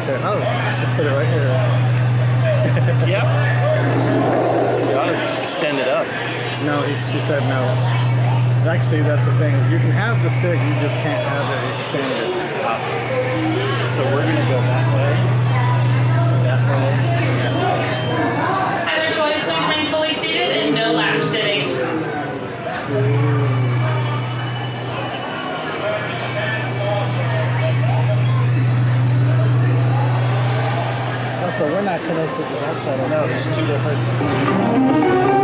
Okay. Oh, I should put it right here. Yep. You ought to extend it up. No, she said no. Actually, that's the thing, is you can have the stick, you just can't have it extended. So we're going to go that way. That way. Other toys, please remain fully seated and no lap sitting. Oh, so we're not connected to that side. No, there's two different.